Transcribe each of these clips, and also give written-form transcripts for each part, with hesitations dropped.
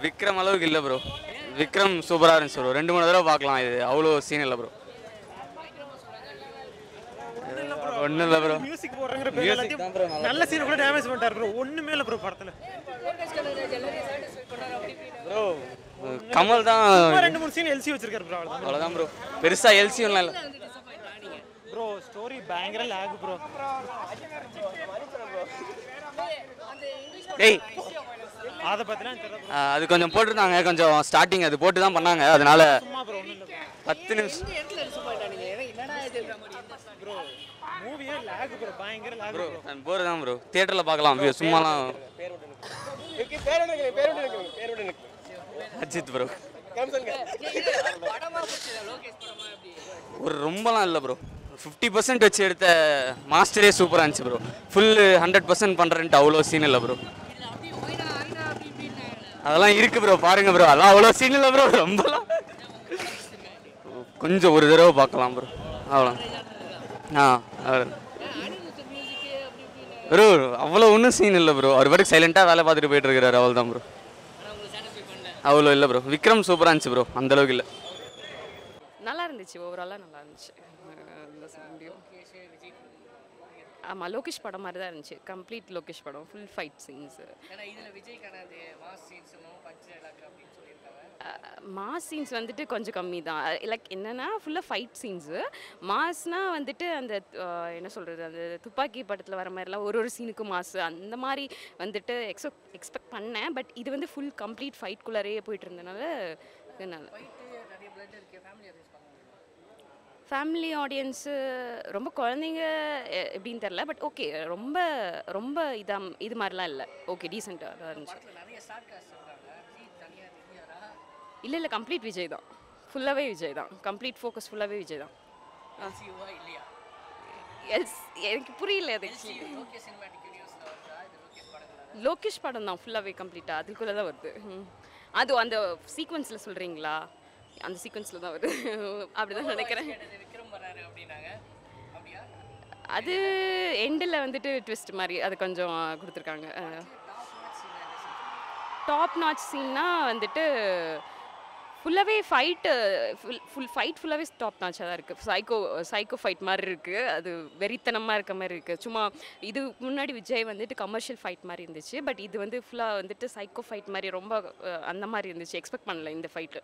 விக்ரம் அளவுக்கு இல்லை ப்ரோ. விக்ரம் சூப்பராக இருந்துச்சு ப்ரோ. 2-3 தடவை பார்க்கலாம். இது அவ்வளோ சீன் இல்லை ப்ரோ. ஒன்றும் இல்லை ப்ரோ. மியூசிக் போடுறங்கிற பேர் எல்லாத்தையும் நல்ல சீன் கூட டேமேஜ் பண்ணிட்டார் ப்ரோ. ஒண்ணுமே இல்லை ப்ரோ படத்துல. ப்ரோ கமல் தான் 2-3 சீன் எல்சி வச்சிருக்காரு ப்ரோ. அவ்வளோதான் ப்ரோ. பெருசாக எல்சி ஒன்றும் இல்லை ப்ரோ. ஸ்டோரி பயங்கர லாக் ப்ரோ. டேய் அத பத்திலாம் தெரியல. அது கொஞ்சம் போட்டுருந்தாங்க. கொஞ்சம் ஸ்டார்டிங் அது போட்டு தான் பண்ணாங்க. அதனால 10 நிமிஷம் ப்ரோ. மூவியே லாக் ப்ரோ. பயங்கர லாக் ப்ரோ. நான் போர் தான் ப்ரோ. தியேட்டர்ல பார்க்கலாம். சும்மாலாம் அஜித் ப்ரோ. ஒரு ரொம்பலாம் இல்லை ப்ரோ. 50% வச்சு எடுத்த மாஸ்டரே சூப்பராக இருந்துச்சு ப்ரோ. ஃபுல் 100% பண்ணுறேன்ட்டு அவ்வளோ சீன் இல்லை ப்ரோ. அதெல்லாம் இருக்கு ப்ரோ. பாருங்க ப்ரோ. அதெல்லாம் அவ்வளோ சீன் இல்லை ப்ரோ. ரொம்பலாம் கொஞ்சம் ஒரு தடவை பார்க்கலாம் ப்ரோ. அவ்வளோ ப்ரோ. அவ்வளோ ஒன்றும் சீன் இல்லை ப்ரோ. அவர் பாட்டுக்கு சைலண்டாக வேலை பார்த்துட்டு போயிட்டு இருக்கிறாரு. அவ்வளோ தான் ப்ரோ. அவ்வளோ இல்லை ப்ரோ. விக்ரம் சூப்பராக இருந்துச்சு ப்ரோ. அந்தளவுக்கு இல்லை. நல்லா இருந்துச்சு. ஓவராலாக நல்லா இருந்துச்சு. ஆமாம், லோகேஷ் படம் மாதிரி தான் இருந்துச்சு. கம்ப்ளீட் லோகேஷ் படம். Full fight scenes. Mass scenes வந்துட்டு கொஞ்சம் கம்மி தான். லைக் என்னென்னா ஃபுல்லாக ஃபைட் சீன்ஸு. மாஸ்னால் வந்துட்டு அந்த என்ன சொல்கிறது, அந்த துப்பாக்கி படத்தில் வர மாதிரிலாம் ஒரு சீனுக்கும் மாசு அந்த மாதிரி வந்துட்டு எக்ஸ்பெக்ட் பண்ணேன். பட் இது வந்து ஃபுல் கம்ப்ளீட் ஃபைட்குள்ளாரே போயிட்டு இருந்தனால என்னால் ஃபேமிலி ஆடியன்ஸு ரொம்ப குழந்தைங்க எப்படின்னு தெரில. பட் ஓகே, ரொம்ப ரொம்ப இது மாதிரிலாம் இல்லை. ஓகே, டீசெண்டாக தான் இருந்துச்சு. இல்லை கம்ப்ளீட் விஜய் தான். ஃபுல்லாகவே விஜய் தான். கம்ப்ளீட் ஃபோக்கஸ் ஃபுல்லாகவே விஜய் தான். எனக்கு புரியல அது. லோகேஷ் படம் தான் ஃபுல்லாகவே கம்ப்ளீட்டாக அதுக்குள்ளே தான் வருது. அது அந்த சீக்வன்ஸில் சொல்கிறீங்களா? அந்த சீக்வன்ஸில் தான் வருது. அப்படிதான் நினைக்கிறேன். அது எண்டில் வந்துட்டு ட்விஸ்ட் மாதிரி அது கொஞ்சம் கொடுத்துருக்காங்க. டாப் நாச் சீன்னா வந்துட்டு ஃபுல்லாகவே ஃபைட்டு ஃபுல்லாகவே டாப் நாச்சாக தான் இருக்குது. சைக்கோ ஃபைட் மாதிரி இருக்குது. அது வெறித்தனமாக இருக்க மாதிரி இருக்குது. சும்மா இது முன்னாடி விஜய் வந்துட்டு கமர்ஷியல் ஃபைட் மாதிரி இருந்துச்சு. பட் இது வந்து ஃபுல்லாக வந்துட்டு சைக்கோ ஃபைட் மாதிரி ரொம்ப அந்த மாதிரி இருந்துச்சு. எக்ஸ்பெக்ட் பண்ணல இந்த ஃபைட்டு.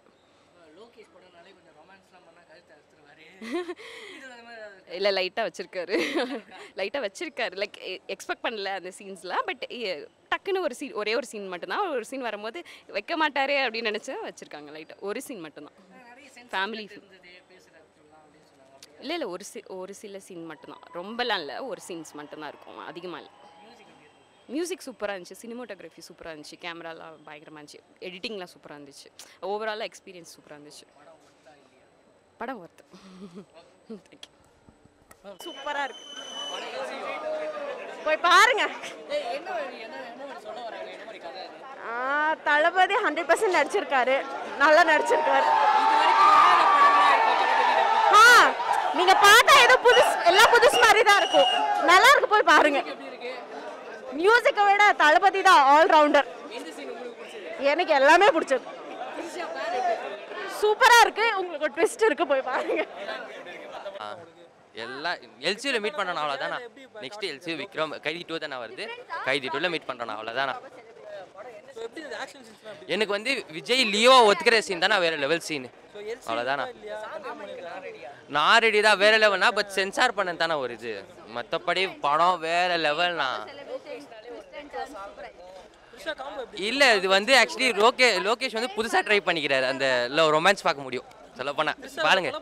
இல்லை லைட்டாக வச்சுருக்காரு. லைக் எக்ஸ்பெக்ட் பண்ணல அந்த சீன்ஸ்லாம். பட் டக்குன்னு ஒரே ஒரு சீன் மட்டும்தான். ஒரு சீன் வரும்போது வைக்க மாட்டாரே அப்படின்னு நினச்சா வச்சுருக்காங்க. லைட்டாக ஒரு சீன் மட்டும்தான். ஃபேமிலி இல்லை ஒரு சில சீன் மட்டும்தான். ரொம்பலாம் இல்லை. ஒரு சீன்ஸ் மட்டும்தான் இருக்கும். அதிகமாக இல்லை. மியூசிக் சூப்பராக இருந்துச்சு. சினிமோட்டோகிராஃபி சூப்பராக இருந்துச்சு. கேமராலாம் பயங்கரமாக இருந்துச்சு. எடிட்டிங்லாம் சூப்பராக இருந்துச்சு. ஓவராலாக எக்ஸ்பீரியன்ஸ் சூப்பராக இருந்துச்சு. படம் ஒர்த்து. தேங்க்யூ. சூப்பராக இருக்கு. போய் பாருங்க. தளபதி 100% நடிச்சிருக்காரு. நல்லா நடிச்சிருக்காரு. நீங்க பார்த்தா ஏதோ எல்லாம் புதுசு மாதிரி தான் இருக்கும். நல்லா இருக்கு. போய் பாருங்க. மியூசிக்கை விட தளபதி தான் ஆல் ரவுண்டர். எனக்கு எல்லாமே பிடிச்சது. சூப்பரா இருக்கு. உங்களுக்கு ஒரு ட்விஸ்ட் இருக்கு. போய் பாருங்க. எல்லாம் எல்சியில் மீட் பண்ணணும் அவ்வளோதானா. நெக்ஸ்ட் எல்சி விக்ரம் கைதி 2 தானே வருது. கைதி 2ல் மீட் பண்ணுறோம் அவ்வளோதானா. எனக்கு வந்து விஜய் லியோ ஒத்துக்கிற சீன் தானே வேற லெவல் சீன். அவ்வளோதானா. நான் ரெடி தான் வேற லெவல்னா. பட் சென்சார் பண்ண தானே ஒரு இது. மற்றபடி படம் வேற லெவல்னா இல்லை. இது வந்து ஆக்சுவலி லோகேஷ் வந்து புதுசாக ட்ரை பண்ணிக்கிறாரு. அந்த ரொமான்ஸ் பார்க்க முடியும் சொல்ல போனா. பாருங்க.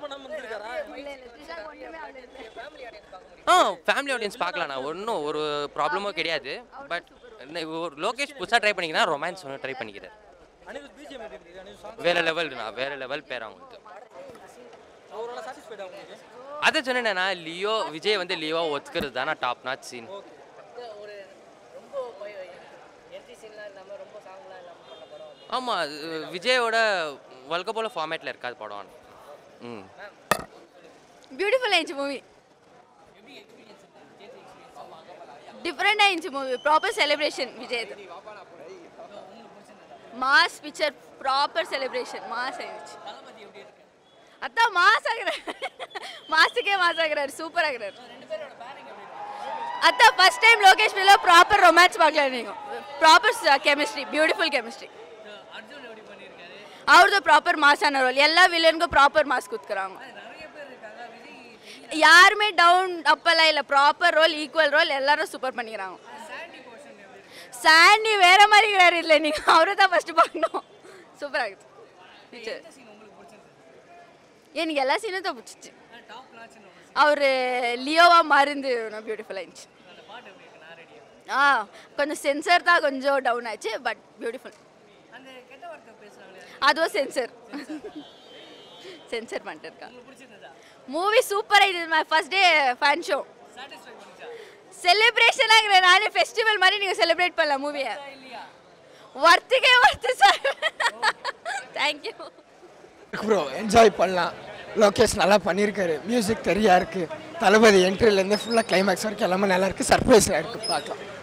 ஃபேமிலி ஆடியன்ஸ் பார்க்கலாம். நான் ஒன்றும் ஒரு ப்ராப்ளமும் கிடையாது. பட் லோகேஷ் புதுசாக ட்ரை பண்ணிக்கிறா. ரொமான்ஸ் ஒன்று ட்ரை பண்ணிக்கிறார். வேற லெவல் பேர் அவங்களுக்கு. அதை சொன்னேன்னா லியோ விஜய் வந்து லியோ ஒத்துக்கிறது தானே டாப் நாச் சீன். ஆமாம், விஜயோட வழக்க போல ஃபார்மேட்டில் இருக்காது படம். பியூட்டிஃபுல்லாக இருந்துச்சு மூவி. டிஃப்ரெண்டாக இருந்துச்சு movie. Proper celebration Vijay. Mass picture proper celebration mass ஆயிடுச்சு அதான் மாஸ் ஆகுறாரு மாஸுக்கே மாஸ் ஆகுறாரு சூப்பர் ஆகுறாரு அதான் ஃபர்ஸ்ட் டைம் லோகேஷ் வில ப்ராப்பர் ரொமான்ஸ் பார்க்கல நீங்க ப்ராப்பர் கெமிஸ்ட்ரி பியூட்டிஃபுல் கெமிஸ்ட்ரி ಅವ್ರದ್ದು ப்ராப்பர் மாஸான ரோல் எல்லா வில்லனுக்கும் ப்ராப்பர் மாஸ் கொடுக்குறாங்க யாருமே டவுன் அப்பெல்லாம் இல்லை ப்ராப்பர் ரோல் ஈக்குவல் ரோல் எல்லாரும் சூப்பர் பண்ணிக்கிறாங்க சாண்டி வேற மாதிரி இருக்கிறாரு இல்லை நீங்கள் அவரை தான் ஃபஸ்ட்டு பார்க்கணும் சூப்பர் ஆகுது எனக்கு எல்லா சீனும் தான் பிடிச்சிச்சு அவர் லியோவா மருந்து பியூட்டிஃபுல்லாக இருந்துச்சு கொஞ்சம் சென்சர் தான் கொஞ்சம் டவுன் ஆச்சு பட் பியூட்டிஃபுல் அதுவும் சென்சர் பண்ணிட்டு இருக்கா மூவி சூப்பர் ஆயிடுது first day fan show celebration ஆகுற நானே ஃபெஸ்டிவல் மாதிரி நீங்கள் செலிப்ரேட் பண்ணலாம் மூவியை ஒர்த்துக்கே worth sir thank you bro enjoy பண்ணலாம் லோகேஷ் நல்லா பண்ணியிருக்காரு மியூசிக் தெரியா இருக்குது தளபதி என்ட்ரிலேருந்து ஃபுல்லாக கிளைமேக்ஸ் வரைக்கும் எல்லாமே நல்லா இருக்குது சர்ப்ரைஸாக இருக்குது பார்க்கலாம்